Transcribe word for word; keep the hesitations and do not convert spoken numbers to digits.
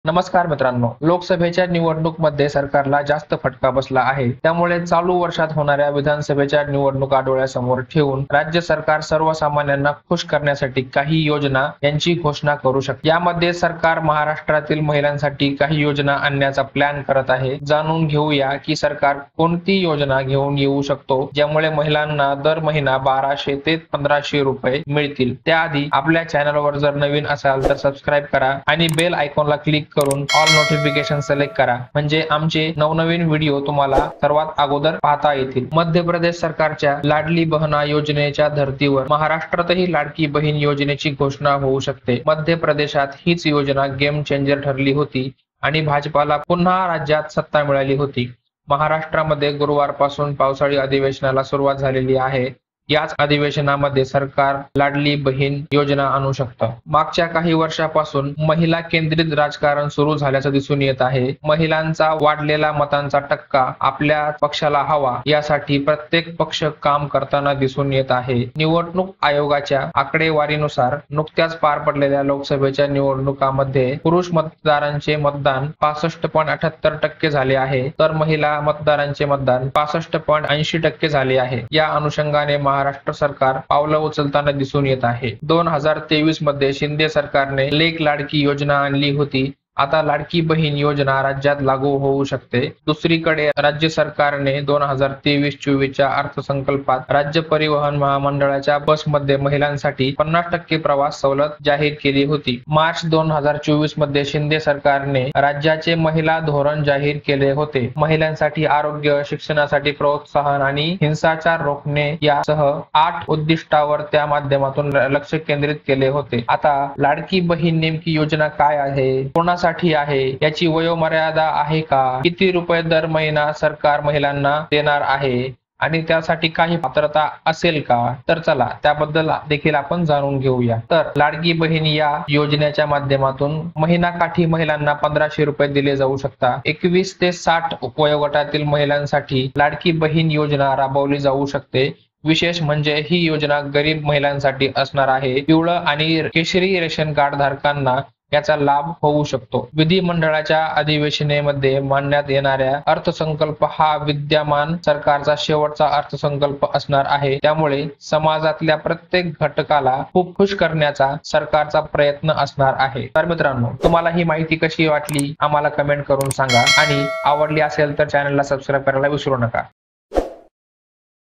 नमस्कार मित्रांनो, लोकसभेच्या निवडणूकमध्ये सरकारला जास्त फटका बसला आहे. त्यामुळे चालू वर्षात होणाऱ्या विधानसभेच्या निवडणुका डोळ्यासमोर ठेवून राज्य सरकार सर्वसामान्यांना खुश करण्यासाठी काही योजना यांची घोषणा करू शकते. यामध्ये सरकार महाराष्ट्रातील महिलांसाठी काही योजना आणण्याचा प्लॅन करत आहे. जाणून घेऊया की सरकार कोणती योजना घेऊन येऊ शकतो ज्यामुळे महिलांना दर महिना बाराशे ते पंधराशे रुपये मिळतील. त्याआधी आपल्या चॅनलवर जर नवीन असाल तर सबस्क्राईब करा आणि बेल आयकॉनला क्लिक करून ऑल नोटिफिकेशन सिलेक्ट करा, म्हणजे आमचे नवनवीन व्हिडिओ तुम्हाला सर्वात अगोदर पाहता येतील. मध्य प्रदेश सरकारच्या लाडली बहन योजनेच्या धर्तीवर महाराष्ट्रातही लाडकी बहीण योजनेची घोषणा होऊ शकते. मध्य प्रदेशात हीच योजना गेम चेंजर ठरली होती आणि भाजपाला पुन्हा राज्यात सत्ता मिळाली होती. महाराष्ट्रामध्ये गुरुवारपासून पावसाळी अधिवेशनाला सुरुवात झालेली आहे. याच अधिवेशनामध्ये सरकार लाडली बहीण योजना आणू शकतं. मागच्या काही वर्षापासून महिला केंद्रित राजकारण सुरू झाल्याचं दिसून येत आहे. महिलांचा वाढलेला मतांचा टक्का आपल्या पक्षाला हवा यासाठी प्रत्येक पक्ष काम करताना दिसून येत आहे. निवडणूक आयोगाच्या आकडेवारीनुसार नुकत्याच पार पडलेल्या लोकसभेच्या निवडणुकामध्ये पुरुष मतदारांचे मतदान पासष्ट पॉईंट अठ्याहत्तर टक्के झाले आहे, तर महिला मतदारांचे मतदान पासष्ट पॉईंट ऐंशी टक्के झाले आहे. या अनुषंगाने महाराष्ट्र सरकार पावलं उचलताना दिसून येत आहे. दोन हजार तेवीस मध्ये शिंदे सरकारने लेक लाडकी योजना आणली होती. आता लाडकी बहीण योजना राज्यात लागू होऊ शकते. दुसरीकडे राज्य सरकारने दोन हजार तेवीस चोवीसच्या अर्थसंकल्पात राज्य परिवहन महामंडळाच्या बसमध्ये महिलांसाठी पन्नास टक्के प्रवास सवलत जाहीर केली होती. मार्च दोन हजार चोवीस मध्ये शिंदे सरकारने राज्याचे महिला धोरण जाहीर केले होते. महिलांसाठी आरोग्य, शिक्षणासाठी प्रोत्साहन आणि हिंसाचार रोखणे यासह आठ उद्दिष्टावर त्या माध्यमातून लक्ष केंद्रित केले होते. आता लाडकी बहीण नेमकी योजना काय आहे, कोणासाठी आहे, याची वयोमर्यादा आहे का, किती रुपये दर महिना सरकार महिलांना देणार आहे आणि त्यासाठी काही पात्रता असेल का, तर चला त्याबद्दल देखील आपण जाणून घेऊया. तर लाडकी बहीण या योजनेच्या माध्यमातून महिनाकाठी महिलांना पंधराशे रुपये दिले जाऊ शकतात. एकवीस ते साठ वयोगटातील महिलांसाठी लाडकी बहीण योजना राबवली जाऊ शकते. विशेष म्हणजे ही योजना गरीब महिलांसाठी असणार आहे. पिवळं आणि केशरी रेशन कार्ड धारकांना याचा लाभ होऊ शकतो. विधिमंडळाच्या अधिवेशनामध्ये मांडण्यात येणाऱ्या अर्थसंकल्प हा विद्यमान सरकारचा शेवटचा अर्थसंकल्प असणार आहे. त्यामुळे समाजातल्या प्रत्येक घटकाला खूप खुश करण्याचा सरकारचा प्रयत्न असणार आहे. तर मित्रांनो, तुम्हाला ही माहिती कशी वाटली आम्हाला कमेंट करून सांगा आणि आवडली असेल तर चॅनलला सबस्क्राईब करायला विसरू नका.